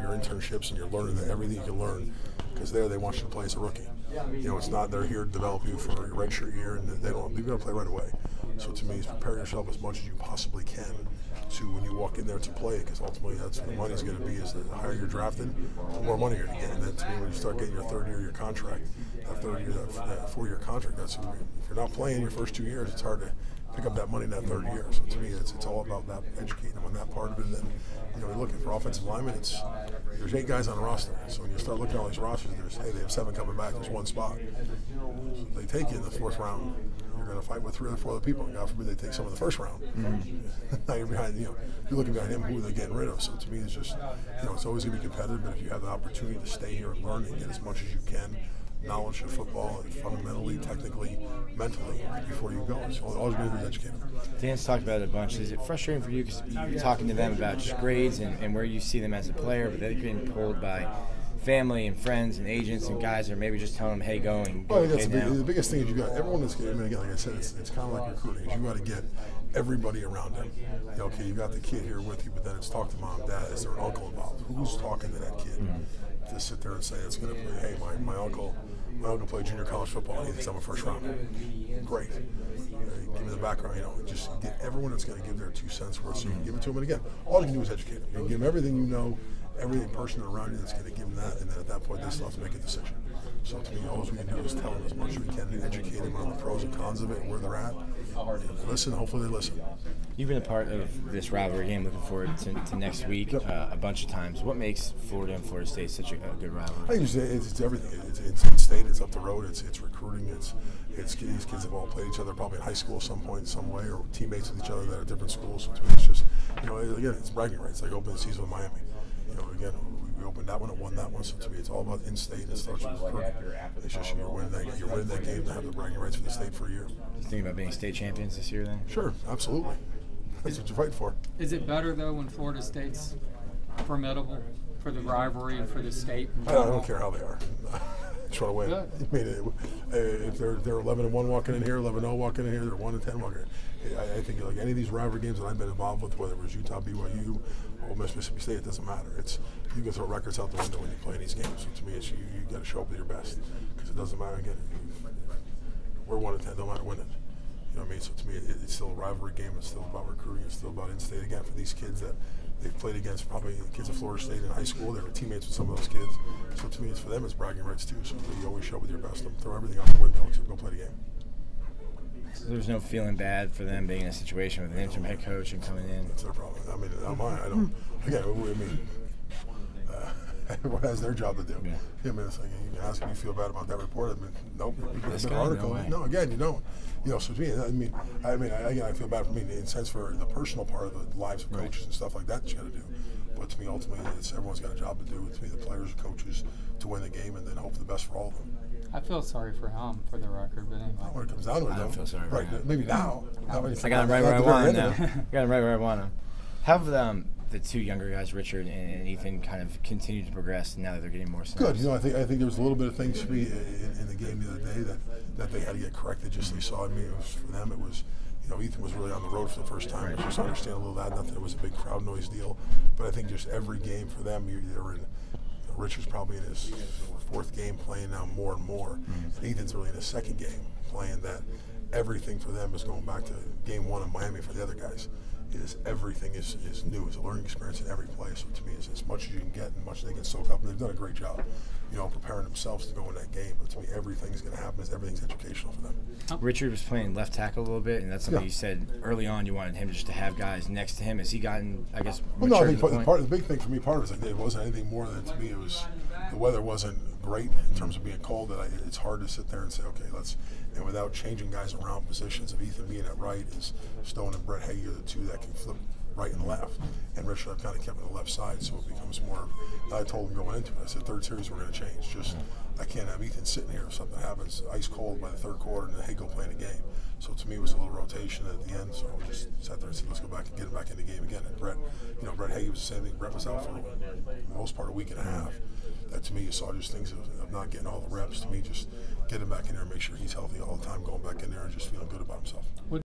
your internships and you're learning everything you can learn, because there they want you to play as a rookie. You know, it's not they're here to develop you for your redshirt year, and they're going to play right away. So to me, it's prepare yourself as much as you possibly can to when you walk in there to play, because ultimately that's what the money's going to be. Is the higher you're drafted, the more money you're going to get. And then to me, when you start getting your third year of your contract, that third year, that 4-year contract, that's if you're not playing your first 2 years, it's hard to pick up that money in that third year. So to me, it's all about that, educating them on that part of it. And then, you know, you're looking for offensive linemen. There's 8 guys on the roster. So when you start looking at all these rosters, they have 7 coming back. There's 1 spot. So they take you in the 4th round. You're going to fight with 3 or 4 other people. God forbid they take some in the 1st round. Now you're behind. You know, you're looking behind him. Who are they getting rid of? So to me, it's just, you know, it's always going to be competitive. But if you have the opportunity to stay here and learn and get as much as you can, knowledge of football, fundamentally, technically, mentally, before you go. So all you're going to do is educate them. Dan's talked about it a bunch. Is it frustrating for you because you're talking to them about just grades and where you see them as a player, but they're getting pulled by family and friends and agents and guys that are maybe just telling them, hey, go and go. Well, that's the biggest thing is you got everyone that's getting, I mean, again, like I said, it's kind of like recruiting. You got to get everybody around them. You know, okay, you got the kid here with you, but then it's talk to mom, dad. Is there an uncle involved? Who's talking to that kid? To sit there and say it's going to play. Hey, my uncle played junior college football. He thinks I'm a 1st rounder. Great. Give me the background. You know, just get everyone that's going to give their 2 cents worth. So you can give it to them. And again, all you can do is educate them. You can give them everything you know. Every person around you that's going to give them that, and then at that point they still have to make a decision. So to me, all we can do is tell them as much as we can and educate them on the pros and cons of it and where they're at. And listen, hopefully they listen. You've been a part of this rivalry game, looking forward to next week a bunch of times. What makes Florida and Florida State such a good rivalry? I think it's everything. It's in-state, it's up the road, it's recruiting, it's these kids have all played each other probably in high school at some point, some way, or teammates with each other that are different schools. So to me, it's just, you know, again, it's bragging rights. Like opening the season with Miami. You know, again, we opened that one and won that one. So to me, it's all about in-state. It starts with recruiting. It's just you're winning that game to have the bragging rights for the state for a year. You think about being state champions this year, then? Sure, absolutely. That's what you're fighting for. Is it better though when Florida State's formidable for the rivalry and for the state? I don't care how they are. Just want to win. Good. I mean, if they're 11-1 walking in here, 11-0 walking in here, they're 1-10 walking in. I think like any of these rivalry games that I've been involved with, whether it was Utah, BYU, Ole Miss, Mississippi State, it doesn't matter. It's you can throw records out the window when you play these games. So to me, it's you got to show up with your best, because it doesn't matter. Again, we're 1-10, no matter winning. You know what I mean? So to me, it's still a rivalry game. It's still about recruiting. It's still about in-state. Again, for these kids that they've played against, probably kids of Florida State in high school. They were teammates with some of those kids. So to me, it's for them. It's bragging rights too. So you always show up with your best. Throw everything out the window except go play the game. So there's no feeling bad for them being in a situation with an interim head coach and coming in. That's their problem. I mean, not mine. I don't. Again, I mean, everyone has their job to do. Yeah. I mean, it's like you ask if you feel bad about that report. I mean, nope. You This get an guy, article. no Again, you don't. You know, so to me, again, I feel bad for me in the sense for the personal part of the lives of coaches and stuff like that you got to do. But to me, ultimately, everyone's got a job to do. To me, the players and coaches to win the game and then hope for the best for all of them. I feel sorry for him for the record, but anyway. When it comes down to it, I don't feel sorry for him. Maybe now. I got him right where I want him now. Got him right where I want him. How have the 2 younger guys, Richard and Ethan, kind of continued to progress now that they're getting more snaps? Good. You know, I think there was a little bit of things for me in the game the other day that they had to get corrected. Just they saw. I mean, it was for them. It was, you know, Ethan was really on the road for the first time. Right. Just understand a little of that. Not that it was a big crowd noise deal, but I think just every game for them, they were in. Richard's probably in his 4th game playing now more and more. And Ethan's really in his 2nd game playing that. Everything for them is going back to game 1 in Miami for the other guys. Everything is new. It's a learning experience in every play. So to me, it's as much as you can get and much as they can soak up. And they've done a great job, you know, preparing themselves to go in that game. But to me, everything's going to happen. Everything's educational for them. Richard was playing left tackle a little bit, and that's something you said early on. You wanted him just to have guys next to him. Has he gotten, I guess, well, no, I think the big thing for me, part of it is like it wasn't anything more than to me. It was the weather wasn't great in terms of being cold. That it's hard to sit there and say, okay, let's. And without changing guys around positions, of Ethan being at right, is Stone and Brett Hevesy are the 2 that can flip right and left. And Richard, I've kind of kept on the left side, so it becomes more. I told him going into it, I said, 3rd series we're going to change. Just I can't have Ethan sitting here if something happens ice cold by the 3rd quarter and then hey, go play in the game. So to me, it was a little rotation at the end. So we just sat there and said, let's go back and get him back in the game again. And Brett, you know, Brett Hevesy was the same thing. Brett was out for the most part a week and a half. That to me, you saw just things of not getting all the reps. To me, just get him back in there and make sure he's healthy all the time, going back in there and just feeling good about himself.